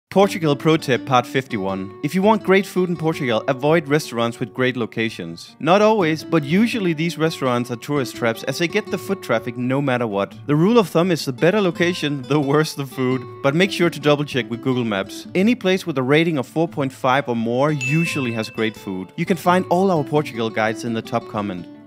Portugal Pro Tip Part 51. If you want great food in Portugal, avoid restaurants with great locations. Not always, but usually these restaurants are tourist traps as they get the foot traffic no matter what. The rule of thumb is the better location, the worse the food. But make sure to double check with Google Maps. Any place with a rating of 4.5 or more usually has great food. You can find all our Portugal guides in the top comment.